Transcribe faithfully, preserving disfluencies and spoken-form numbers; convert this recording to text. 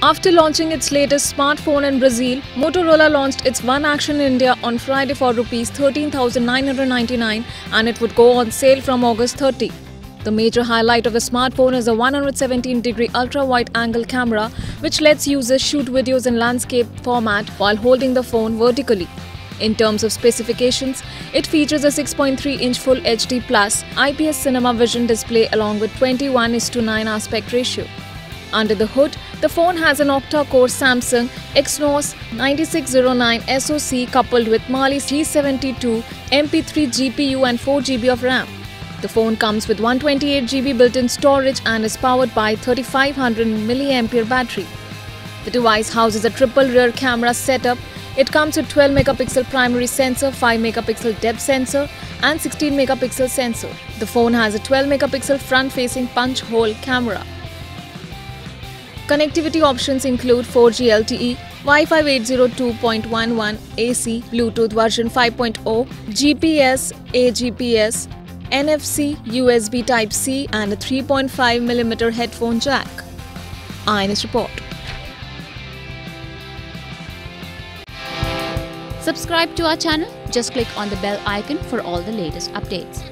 After launching its latest smartphone in Brazil, Motorola launched its One Action in India on Friday for rupees thirteen thousand nine hundred ninety-nine and it would go on sale from August thirtieth. The major highlight of the smartphone is a one hundred seventeen degree ultra-wide-angle camera which lets users shoot videos in landscape format while holding the phone vertically. In terms of specifications, it features a six point three inch Full H D Plus I P S Cinema Vision display along with twenty-one is to nine aspect ratio. Under the hood, the phone has an octa-core Samsung Exynos ninety-six oh nine S O C coupled with Mali G seventy-two M P three G P U and four G B of RAM. The phone comes with one hundred twenty-eight G B built-in storage and is powered by thirty-five hundred milliamp hour battery. The device houses a triple rear camera setup. It comes with twelve megapixel primary sensor, five megapixel depth sensor and sixteen megapixel sensor. The phone has a twelve megapixel front-facing punch-hole camera. Connectivity options include four G L T E, Wi-Fi eight oh two dot eleven A C, Bluetooth version five point oh, G P S, A G P S, N F C, U S B Type-C and a three point five millimeter headphone jack. I N S report. Subscribe to our channel. Just click on the bell icon for all the latest updates.